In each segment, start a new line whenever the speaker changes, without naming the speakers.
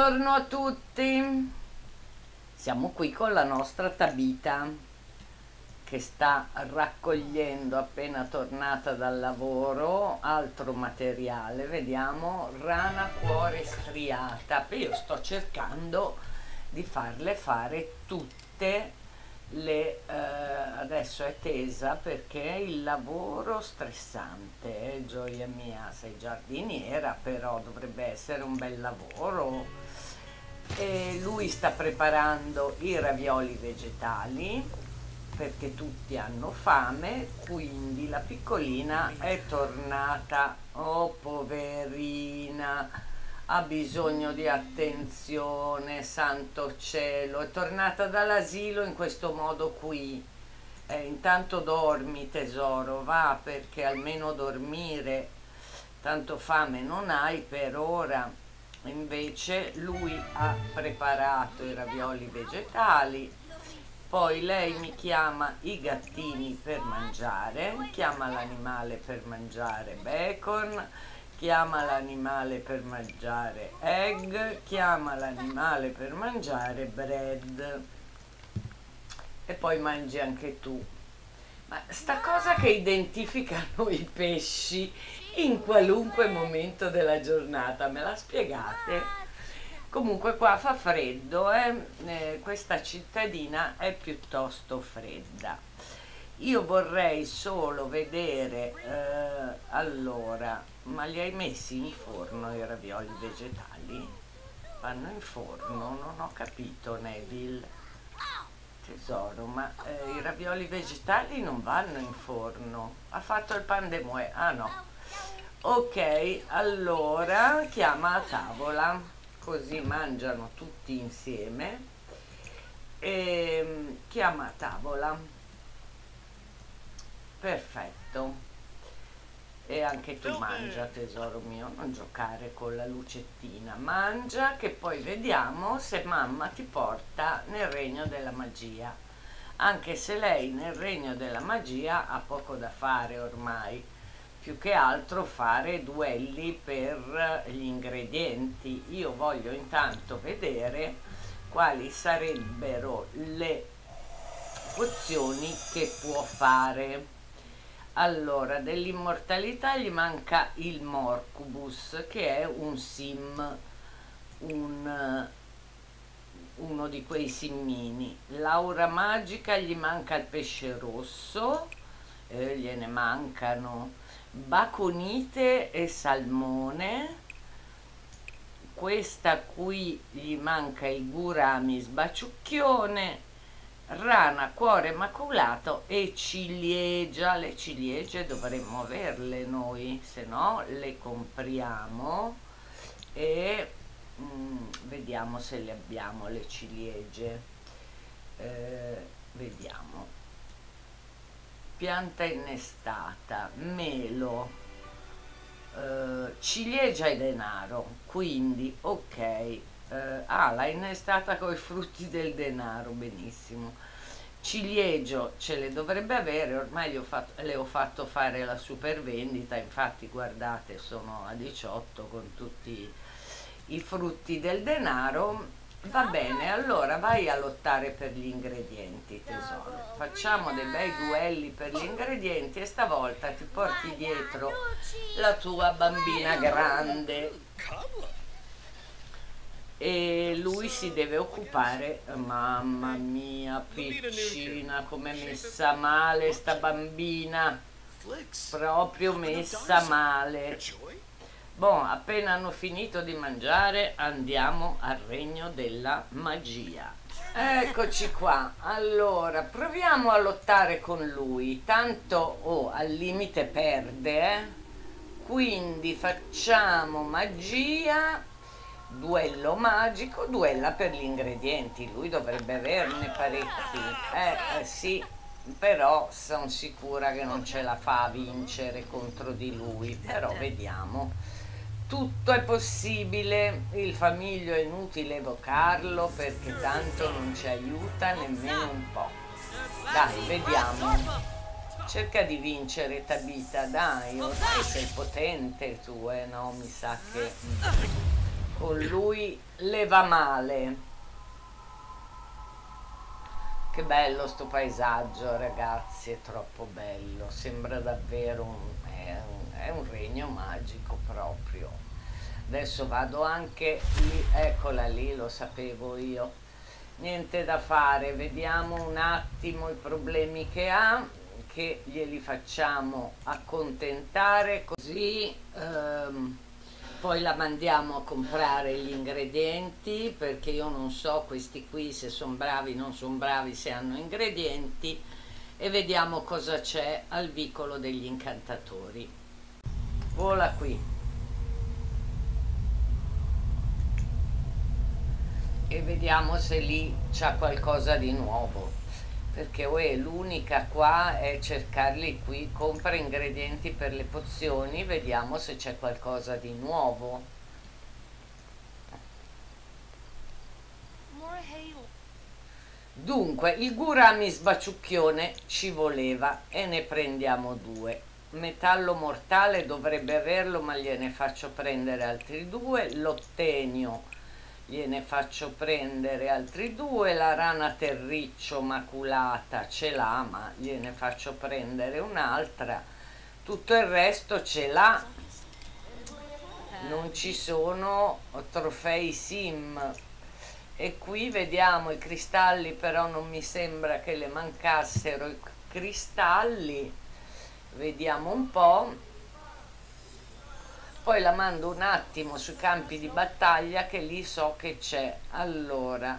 Buongiorno a tutti, siamo qui con la nostra Tabita che sta raccogliendo, appena tornata dal lavoro, altro materiale. Vediamo, rana cuore striata. Io sto cercando di farle fare tutte adesso è tesa perché il lavoro stressante, gioia mia, sei giardiniera, però dovrebbe essere un bel lavoro. E lui sta preparando i ravioli vegetali perché tutti hanno fame, quindi la piccolina è tornata, oh poverina, ha bisogno di attenzione, santo cielo, è tornata dall'asilo in questo modo qui. Intanto dormi tesoro, va, perché almeno dormire, tanto fame non hai per ora. Invece lui ha preparato i ravioli vegetali, poi lei mi chiama i gattini per mangiare, chiama l'animale per mangiare bacon, chiama l'animale per mangiare egg, chiama l'animale per mangiare bread e poi mangi anche tu. Ma sta cosa che identificano i pesci in qualunque momento della giornata, me la spiegate? Comunque qua fa freddo, questa cittadina è piuttosto fredda. Io vorrei solo vedere, allora, ma li hai messi in forno i ravioli vegetali? Vanno in forno? Non ho capito, Neville. Tesoro, ma i ravioli vegetali non vanno in forno. Ha fatto il pan de muè. Ah no. Ok, allora chiama a tavola, così mangiano tutti insieme. E chiama a tavola. Perfetto. E anche tu mangia, tesoro mio, non giocare con la lucettina. Mangia che poi vediamo se mamma ti porta nel regno della magia. Anche se lei nel regno della magia ha poco da fare ormai, più che altro fare duelli per gli ingredienti. Io voglio intanto vedere quali sarebbero le pozioni che può fare. Allora, dell'immortalità gli manca il Morcubus, che è un sim, uno di quei simmini. L'aura magica gli manca il pesce rosso, gliene mancano baconite e salmone. Questa qui gli manca il gurami sbaciucchione, rana cuore maculato e ciliegia. Le ciliegie dovremmo averle noi, se no le compriamo e vediamo se le abbiamo le ciliegie. Vediamo, pianta innestata, melo, ciliegia e denaro, quindi ok. La innestata con i frutti del denaro, benissimo. Ciliegio ce le dovrebbe avere, ormai le ho fatto fare la super vendita, infatti guardate sono a 18 con tutti i frutti del denaro. Va bene, allora vai a lottare per gli ingredienti tesoro, facciamo dei bei duelli per gli ingredienti e stavolta ti porti dietro la tua bambina grande e lui si deve occupare. Mamma mia piccina, come è messa male sta bambina, proprio messa male. Bon, appena hanno finito di mangiare andiamo al regno della magia. Eccoci qua, allora proviamo a lottare con lui, tanto al limite perde, quindi facciamo magia, duello magico, duella per gli ingredienti. Lui dovrebbe averne parecchi, sì, però sono sicura che non ce la fa a vincere contro di lui, però vediamo. Tutto è possibile, il famiglio è inutile evocarlo perché tanto non ci aiuta nemmeno un po'. Dai, vediamo. Cerca di vincere Tabita, dai, ormai sei potente tu, no? Mi sa che... con lui le va male. Che bello sto paesaggio, ragazzi, è troppo bello, sembra davvero è un regno magico proprio. Adesso vado anche lì, eccola lì, lo sapevo io. Niente da fare, vediamo un attimo i problemi che ha, che glieli facciamo accontentare così. Poi la mandiamo a comprare gli ingredienti perché io non so questi qui se sono bravi, non sono bravi, se hanno ingredienti, e vediamo cosa c'è al vicolo degli incantatori. Vola qui e vediamo se lì c'ha qualcosa di nuovo, perché l'unica qua è cercarli qui. Compra ingredienti per le pozioni, vediamo se c'è qualcosa di nuovo. Dunque, il gurami sbaciucchione ci voleva e ne prendiamo 2. Metallo mortale dovrebbe averlo, ma gliene faccio prendere altri 2. L'ottenio gliene faccio prendere altri 2. La rana terriccio maculata ce l'ha, ma gliene faccio prendere un'altra. Tutto il resto ce l'ha. Non ci sono trofei sim. E qui vediamo i cristalli, però non mi sembra che le mancassero i cristalli. Vediamo un po'. Poi la mando un attimo sui campi di battaglia, che lì so che c'è. Allora,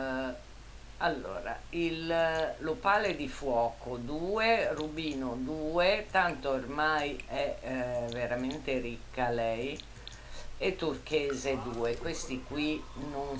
l'opale di fuoco 2, rubino 2, tanto ormai è veramente ricca lei, e turchese 2. Questi qui non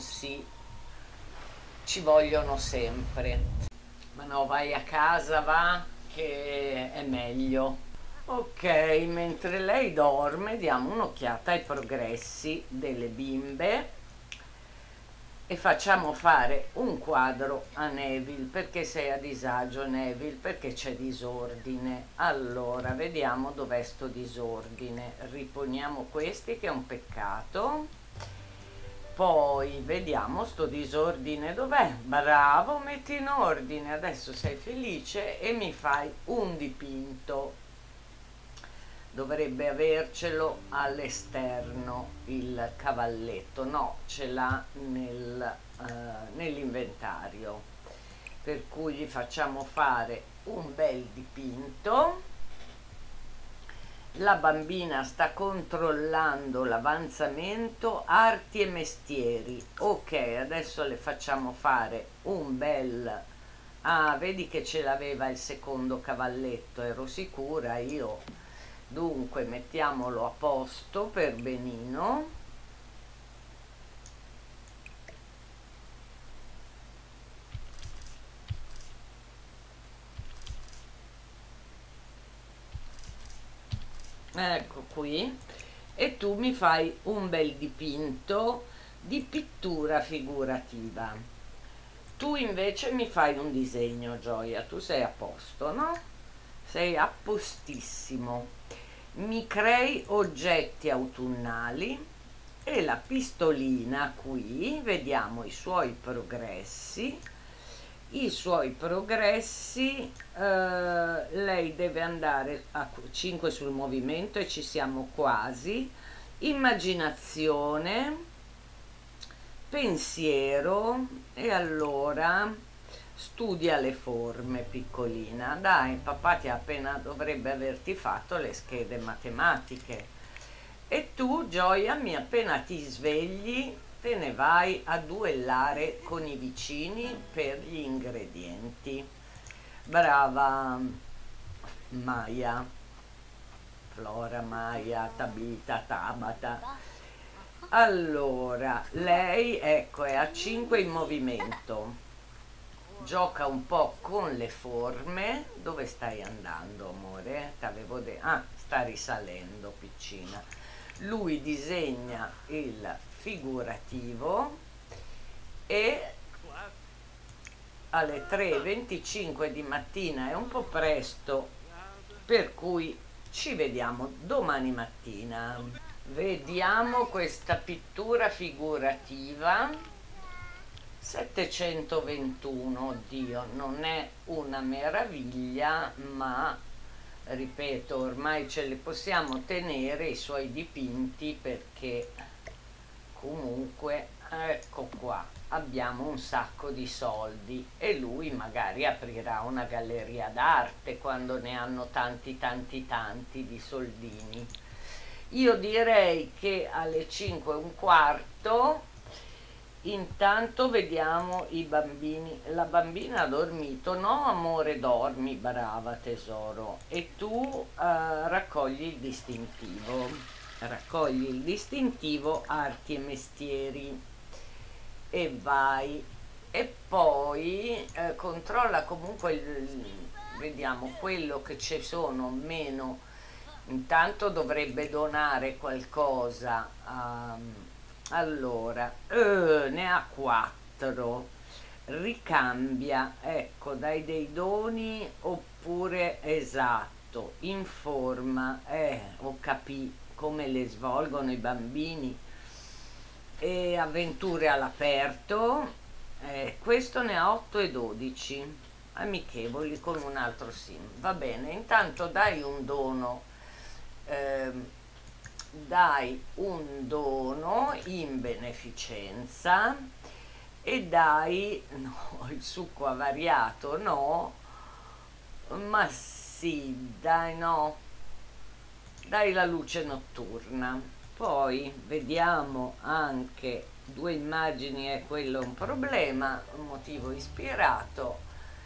ci vogliono sempre. Ma no, vai a casa, va, che è meglio. Ok, mentre lei dorme diamo un'occhiata ai progressi delle bimbe e facciamo fare un quadro a Neville. Perché sei a disagio, Neville? Perché c'è disordine. Allora, vediamo dov'è sto disordine. Riponiamo questi, che è un peccato. Poi vediamo sto disordine dov'è. Bravo, metti in ordine. Adesso sei felice e mi fai un dipinto. Dovrebbe avercelo all'esterno il cavalletto, no, ce l'ha nell'inventario, per cui gli facciamo fare un bel dipinto. La bambina sta controllando l'avanzamento, arti e mestieri. Ok, adesso le facciamo fare un bel... Ah, vedi che ce l'aveva il secondo cavalletto, ero sicura io. Dunque mettiamolo a posto per benino. Ecco qui. E tu mi fai un bel dipinto di pittura figurativa. Tu invece mi fai un disegno, Gioia. Tu sei a posto, no? Sei a postissimo. Mi crei oggetti autunnali e la pistolina qui, vediamo i suoi progressi. Lei deve andare a 5 sul movimento e ci siamo quasi. Immaginazione, pensiero, e allora studia le forme, piccolina. Dai, papà dovrebbe averti fatto le schede matematiche. E tu, Gioia, appena ti svegli te ne vai a duellare con i vicini per gli ingredienti. Brava Maya, Flora, Maya, Tabita, Tabata. Allora, lei, ecco, è a 5 in movimento. Gioca un po' con le forme. Dove stai andando, amore? T'avevo detto. Ah, sta risalendo, piccina. Lui disegna il figurativo e alle 3:25 di mattina è un po' presto, per cui ci vediamo domani mattina. Vediamo questa pittura figurativa 721. Oddio, non è una meraviglia, ma ripeto, ormai ce li possiamo tenere i suoi dipinti, perché comunque ecco qua, abbiamo un sacco di soldi e lui magari aprirà una galleria d'arte quando ne hanno tanti tanti tanti di soldini. Io direi che alle 5 e un quarto intanto vediamo i bambini. La bambina ha dormito. No amore, dormi, brava tesoro. E tu raccogli il distintivo. Raccogli il distintivo arti e mestieri e vai. E poi controlla comunque vediamo quello che ci sono meno. Intanto dovrebbe donare qualcosa allora, ne ha 4. Ricambia, ecco, dai dei doni oppure esatto, informa, ho capito come le svolgono i bambini, e avventure all'aperto, questo ne ha 8 e 12, amichevoli con un altro sim. Va bene, intanto ehm, dai un dono in beneficenza e dai, no, il succo avariato no, ma sì, dai, no, dai la luce notturna. Poi vediamo anche due immagini, e quello è un problema, un motivo ispirato.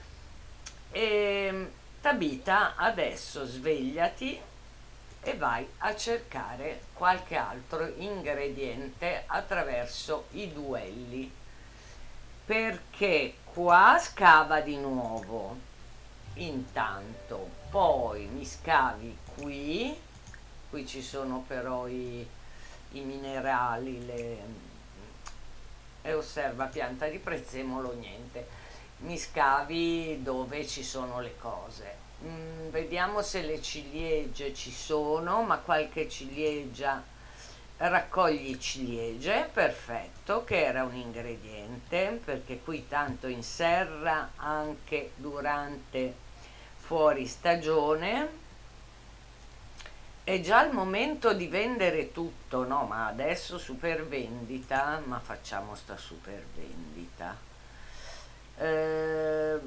E Tabita, adesso svegliati e vai a cercare qualche altro ingrediente attraverso i duelli, perché qua scava di nuovo. Intanto poi mi scavi qui ci sono però i minerali, e osserva pianta di prezzemolo, niente. Mi scavi dove ci sono le cose. Vediamo se le ciliegie ci sono, ma qualche ciliegia. Raccogli ciliegie, perfetto, che era un ingrediente, perché qui tanto in serra anche durante fuori stagione. È già il momento di vendere tutto, no? Ma adesso super vendita, ma facciamo sta super vendita. Eh,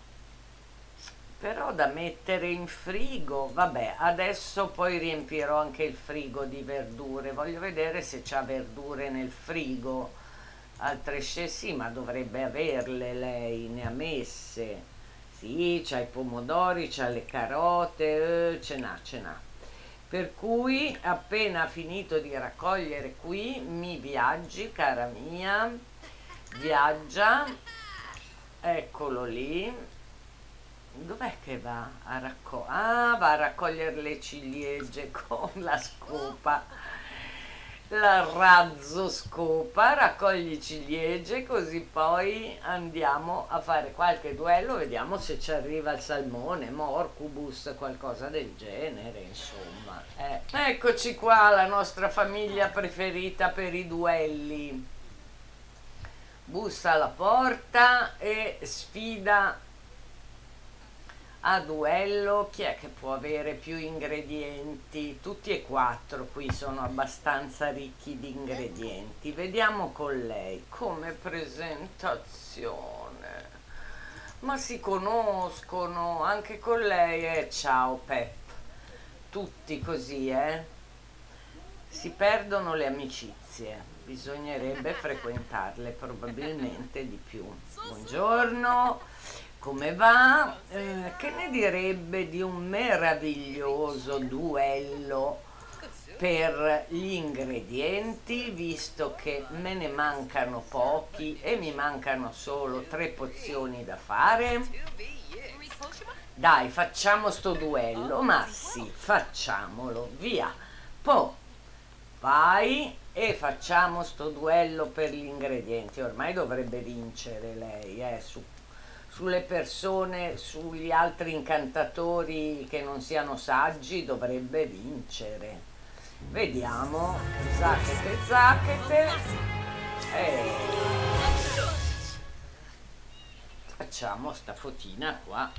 Però da mettere in frigo, vabbè, adesso poi riempirò anche il frigo di verdure, voglio vedere se c'ha verdure nel frigo, altre sì, ma dovrebbe averle lei, ne ha messe, sì, c'ha i pomodori, c'ha le carote, ce n'ha, per cui appena finito di raccogliere qui mi viaggi, cara mia, viaggia, eccolo lì. Dov'è che va a raccogliere? Ah, va a raccogliere le ciliegie con la scopa. La razzo scopa, raccogli ciliegie, così poi andiamo a fare qualche duello, vediamo se ci arriva il salmone, morcubus, qualcosa del genere, insomma. Eccoci qua, la nostra famiglia preferita per i duelli. Bussa alla porta e sfida a duello chi è che può avere più ingredienti. Tutti e 4 qui sono abbastanza ricchi di ingredienti. Vediamo con lei come presentazione, ma si conoscono anche con lei, ciao Pep, tutti così, si perdono le amicizie, bisognerebbe frequentarle probabilmente di più. Buongiorno, come va? Che ne direbbe di un meraviglioso duello per gli ingredienti, visto che me ne mancano pochi e mi mancano solo 3 pozioni da fare? Dai, facciamo sto duello, ma sì, facciamolo, via. Poi vai e facciamo sto duello per gli ingredienti. Ormai dovrebbe vincere lei, sulle persone, sugli altri incantatori che non siano saggi dovrebbe vincere. Vediamo, zacchete, zacchete. E facciamo sta fotina qua.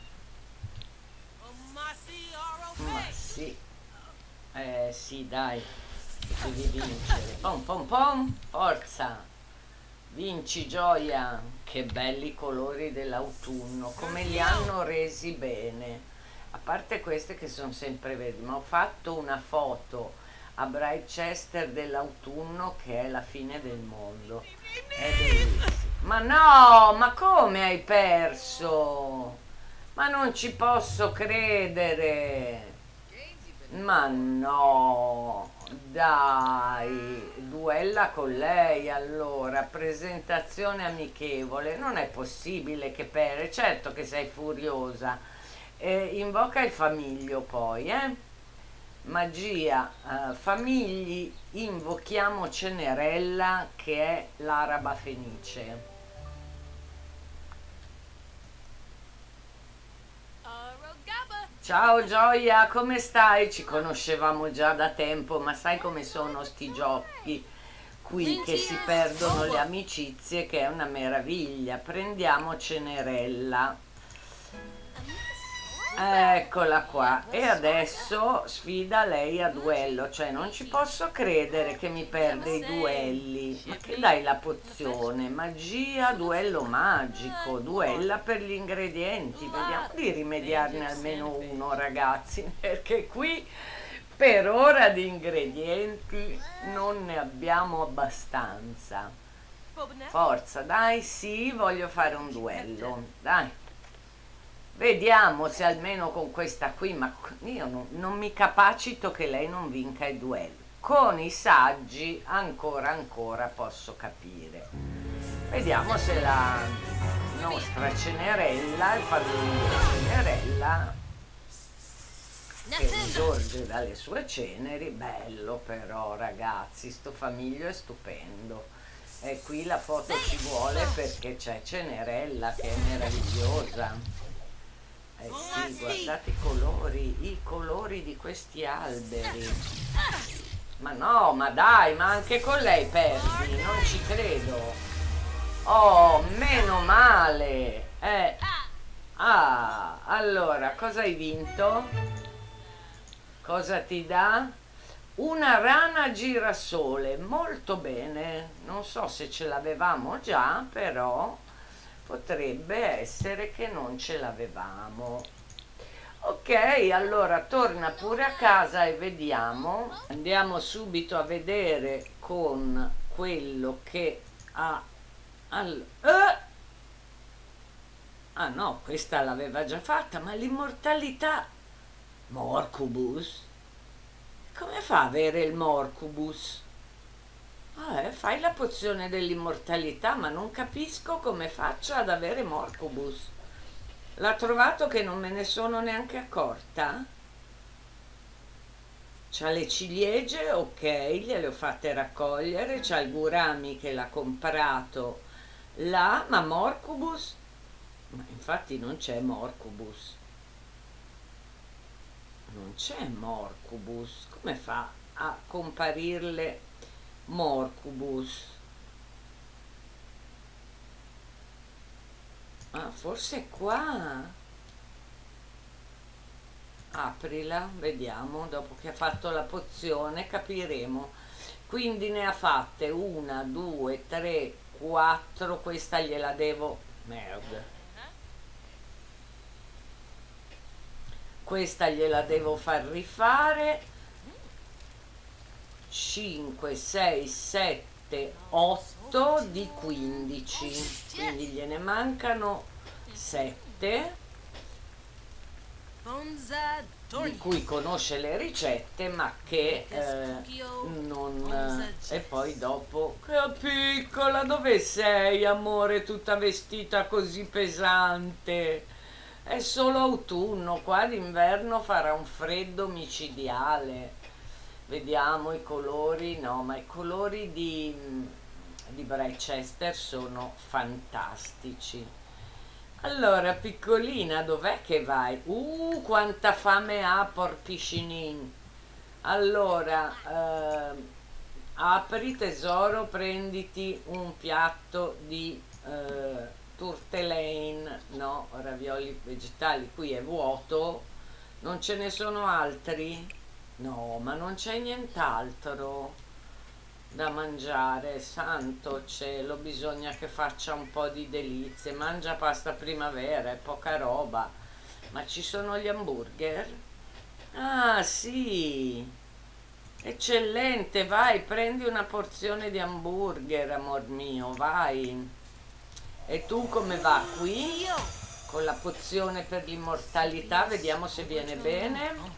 Ma sì, sì, dai, devi vincere. Pom pom pom, forza. Vinci, Gioia. Che belli colori dell'autunno, come li hanno resi bene. A parte queste che sono sempre verdi, ma ho fatto una foto a Brightchester dell'autunno che è la fine del mondo. È bellissimo. Ma no, ma come hai perso? Ma non ci posso credere. Ma no, dai, duella con lei allora, presentazione amichevole, non è possibile che perde, certo che sei furiosa. Invoca il famiglio poi, eh? Magia, famigli, invochiamo Cenerella che è l'araba fenice. Ciao Gioia, come stai? Ci conoscevamo già da tempo, ma sai come sono sti giochi qui che si perdono le amicizie, che è una meraviglia. Prendiamo Cenerella. Eccola qua. E adesso sfida lei a duello, cioè non ci posso credere che mi perde i duelli. Ma che dai la pozione? Magia, duello magico, duella per gli ingredienti. Vediamo di rimediarne almeno uno, ragazzi, perché qui per ora di ingredienti non ne abbiamo abbastanza. Forza, dai, sì, voglio fare un duello. Dai. Vediamo se almeno con questa qui, ma io non mi capacito che lei non vinca i duelli. Con i saggi ancora posso capire. Vediamo se la nostra Cenerella, il famiglio Cenerella, che risorge dalle sue ceneri, bello però ragazzi, sto famiglio è stupendo. E qui la foto ci vuole perché c'è Cenerella che è meravigliosa. Eh sì, guardate i colori di questi alberi. Ma no, ma dai, ma anche con lei perdi, non ci credo. Oh, meno male. Ah, allora, cosa hai vinto? Cosa ti dà? Una rana girasole, molto bene. Non so se ce l'avevamo già, però potrebbe essere che non ce l'avevamo. Ok, allora torna pure a casa e vediamo. Andiamo subito a vedere con quello che ha ah no, questa l'aveva già fatta, ma l'immortalità. Morcubus? Come fa a avere il Morcubus? Fai la pozione dell'immortalità, ma non capisco come faccia ad avere Morcubus. L'ha trovato che non me ne sono neanche accorta? C'ha le ciliegie, ok, gliele ho fatte raccogliere, c'ha il Gurami che l'ha comprato là, ma Morcubus? Ma infatti non c'è Morcubus. Non c'è Morcubus. Come fa a comparirle Morcubus? Ah, forse è qua. Aprila, vediamo, dopo che ha fatto la pozione capiremo. Quindi ne ha fatte una, due, tre, quattro, questa gliela devo... Merda. Questa gliela devo far rifare. 5, 6, 7, 8 di 15, quindi gliene mancano 7, di cui conosce le ricette ma che non... E poi dopo... Che piccola, dove sei amore, tutta vestita così pesante? È solo autunno, qua d'inverno farà un freddo micidiale. Vediamo i colori, no, ma i colori di Brightchester sono fantastici. Allora, piccolina, dov'è che vai? Quanta fame ha Porpicinin! Allora, apri tesoro, prenditi un piatto di tortellane, no, ravioli vegetali, qui è vuoto, non ce ne sono altri? No, ma non c'è nient'altro da mangiare, santo cielo, bisogna che faccia un po' di delizie, mangia pasta primavera, è poca roba, ma ci sono gli hamburger? Ah, sì, eccellente, vai, prendi una porzione di hamburger, amor mio, vai. E tu come va qui? Con la pozione per l'immortalità, vediamo se viene bene.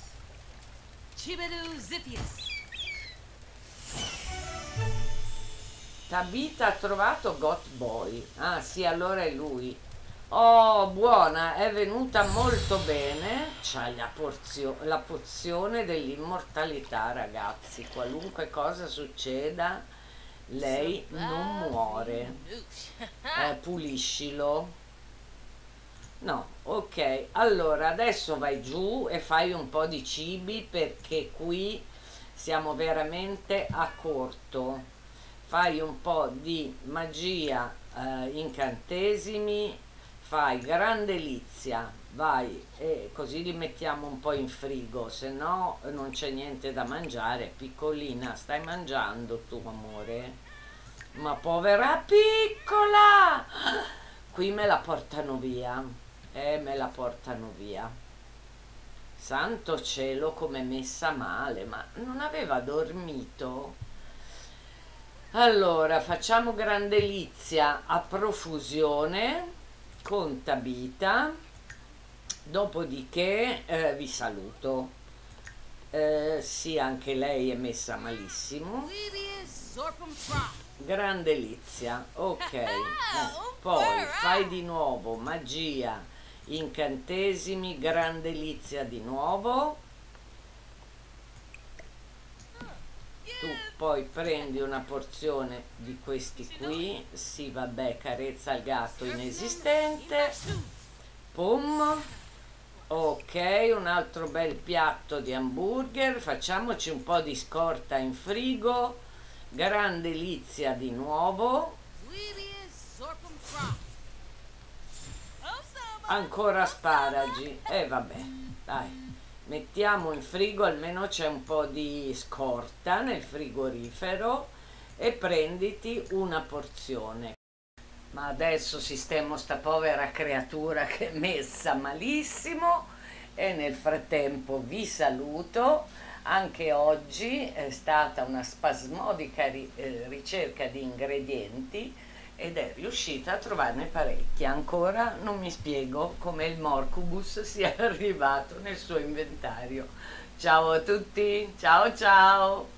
Tabita ha trovato Got Boy. Ah sì, allora è lui. Oh, buona, è venuta molto bene. C'ha la pozione dell'immortalità, ragazzi. Qualunque cosa succeda, lei non muore. Puliscilo. No, ok. Allora, adesso vai giù e fai un po' di cibi perché qui siamo veramente a corto. Fai un po' di magia, incantesimi, fai gran delizia, vai e così li mettiamo un po' in frigo, se no non c'è niente da mangiare. Piccolina, stai mangiando tu, amore? Ma povera piccola! Qui me la portano via, me la portano via. Santo cielo, come messa male, ma non aveva dormito? Allora, facciamo gran delizia a profusione con Tabita, dopodiché vi saluto. Sì, anche lei è messa malissimo. Gran delizia, ok. Poi fai di nuovo magia, incantesimi, gran delizia di nuovo. Tu poi prendi una porzione di questi qui, sì vabbè, carezza al gatto inesistente, pum, ok, un altro bel piatto di hamburger, facciamoci un po' di scorta in frigo, gran delizia di nuovo, ancora asparagi, e vabbè, dai. Mettiamo in frigo, almeno c'è un po' di scorta nel frigorifero e prenditi una porzione. Ma adesso sistemo sta povera creatura che è messa malissimo e nel frattempo vi saluto. Anche oggi è stata una spasmodica ricerca di ingredienti ed è riuscita a trovarne parecchi. Ancora non mi spiego come il Morcubus sia arrivato nel suo inventario. Ciao a tutti, ciao ciao!